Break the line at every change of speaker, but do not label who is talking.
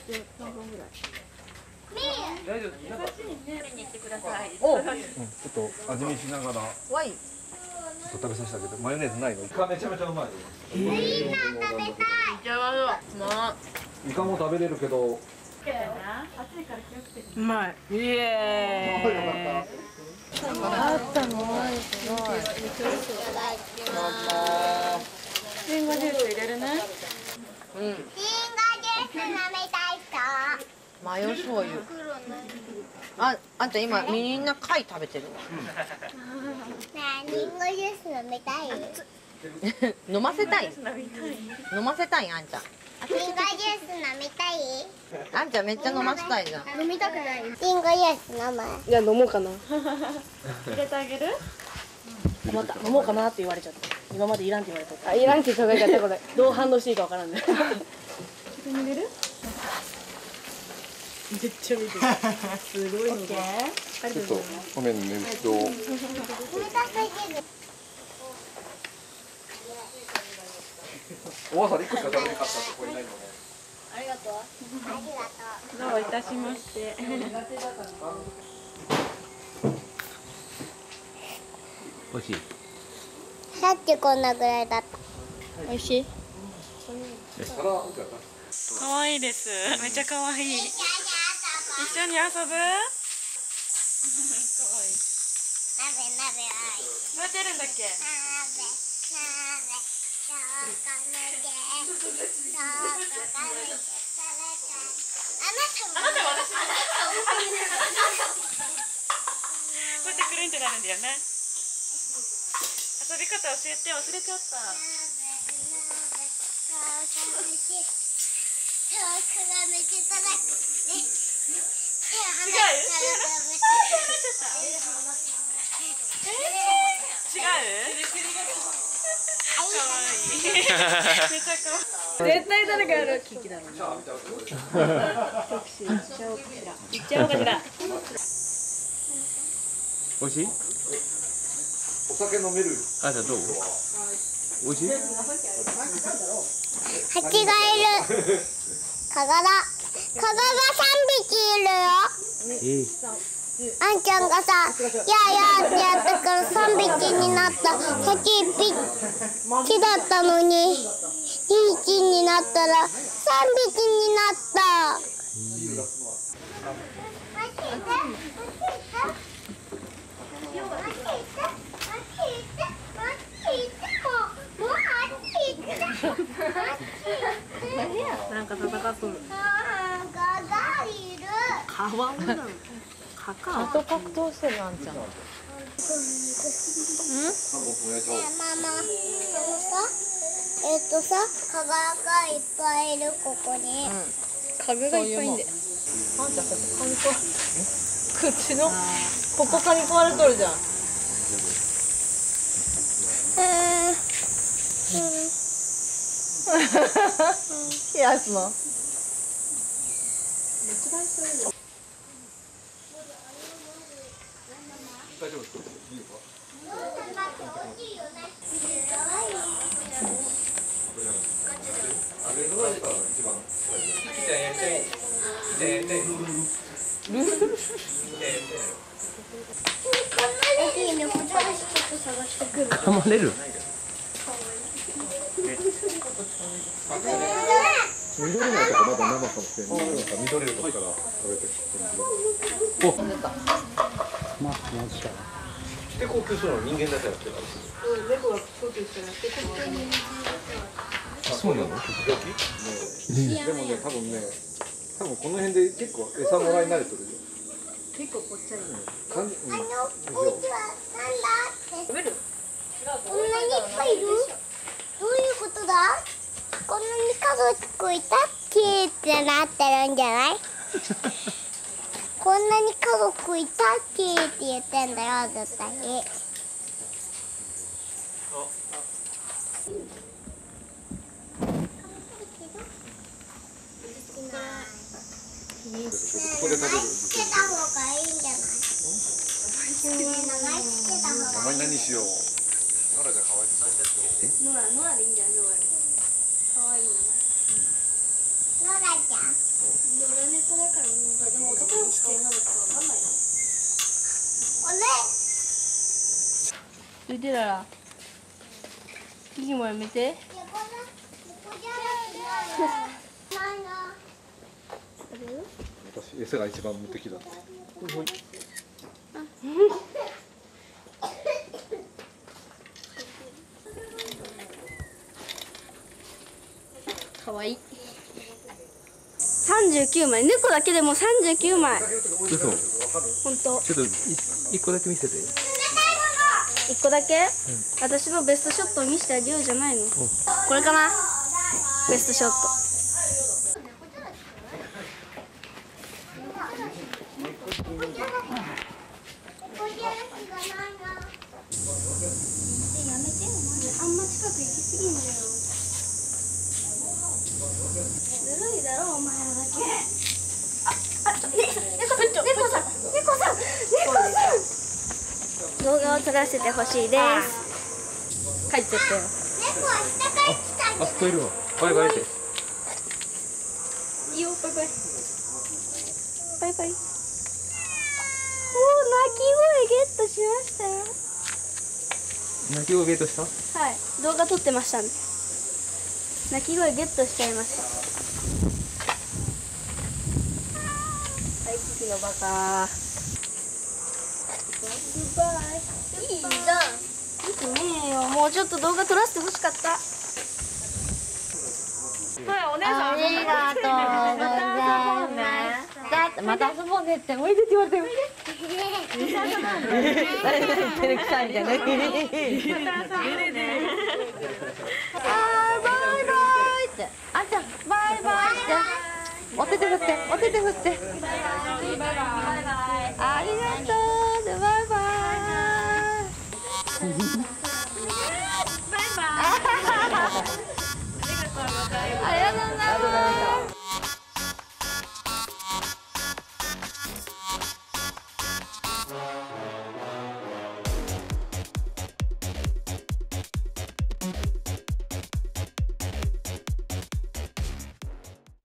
3本ぐらい。
大丈夫。なんか
に行ってください。
お、
ちょっと味見しながら
わい。
ちょっと食べさせてあげて。マヨネーズないの？イカめちゃめちゃうまい。
じゃあまあ。
イカも食べれるけど。
うまい。イエーイ。あったの。すごい。リンゴジュース入れるね。
うん。
リンゴジュース飲みたい人。
マヨ醤油。あんた今みんな貝食べてる。
ねえ、リンゴジュース飲みたい。
飲ませたい。飲ませたいあんちゃん。
リンゴジュース飲みたい。
あんちゃんめっちゃ飲ませたいじゃん。
飲みたくない。リンゴジュース飲む。
じゃあ飲もうかな。
入れてあげる？
また飲もうかなって言われちゃった。今までいらんって言われた。
あ、いらんって言ったからこれ。
どう反応していいかわからんね。
入れる？
めっちゃ見てる。すごいのが。ありがとうございます。
ごめんね、
冷たすぎる。
おわさり1個しか食べなかったってこれないのね。
ありがとう。
どういたしまして。
美味しい。
さっきこんなぐらいだった。
美味しい？
可愛いです。めっちゃ可愛い。一緒に遊ぶ？可愛い。
鍋鍋あい。
どうやってやるんだっけ？
鍋鍋。どこ抜け。どこ抜け。
あなたは私。こうやってくるんってなるんだよね。遊び方教えて、忘れちゃった。
絶対誰かやる。キキだろうな。特集。行っちゃおうかしら。行っちゃおうかしら。
美味しい？お酒飲める。あ、じゃあどう？美味しい？
蜂がいる。蚊が3匹いるよ。あんちゃんがさ、やーやーってやったから3匹になった。さっき1匹だったのに2匹になったら3匹になった。
なんか戦っとる。
蚊がいる。
蚊はおるだろ。蚊か。
あと格闘してるあんちゃん。
ママ、さ、蚊がいっぱいいるここに。
蚊がいっぱいいんで。
あんちゃんここ蚊に食わ口のここ蚊に食われとるじゃん。冷やすの。
大丈夫ですか？いいか？あれのが一番。じゃあやりたい。じゃあやりたい。
駅にホタルちょっと探してくる。
噛まれる。緑のとかまだ生かもしれない。緑のとこから食べてる。お。マジか。で高級そうなの人間だけやってたりする。
猫が高級してなくて、
あ、そうなの？時々？でもね、多分この辺で結構餌もらい慣れてるよ。
結構ぽっちゃり。
こいつはなんだって。こんなにいっぱいいる？どういうことだ？こんなに家族いたっけってなってるんじゃない？こんなに家族いたっけって言ってんだよ、絶対に。
ここで食べる。
つけた方がいいんじゃない？名前つけた方がいい。
名前何しよう。ノラじゃ可愛いですよ。
ノラでいいんじゃん、ノラで。可愛い名前。
ノラちゃん。
うてららキキもやめて。
私餌が一番無敵だって。
かわいい。39枚、猫だけでも39枚。
嘘。
本当。
ちょっと一個だけ見せて。
1個だけ、私のベストショットを見せてあげようじゃないの。これかな、ベストショット。あんま近く行きすぎんだよ。ずるいだろお前らだけ。猫さん動画を撮らせてほしいです。帰っちゃったよ。
猫は下から来たんだ。
あ、聞こえるわ。バイバイって。
いいよ、バイバイ。バイバイ。おー、鳴き声ゲットしましたよ。
鳴き声ゲットした？
はい、動画撮ってましたんで。鳴き声ゲットしちゃいました。はい、キキのバカ。いいじゃん。いいねえよ。もうちょっと動画撮らせてほしかった。
お姉さん
ありがとうございます。だってまた遊ぼうねって、おいでって言われてよ。照れくさいみたいな。バイバイって、あんちゃんバイバイって。お手手振って、お手手振って。ありがとうでバイバイ。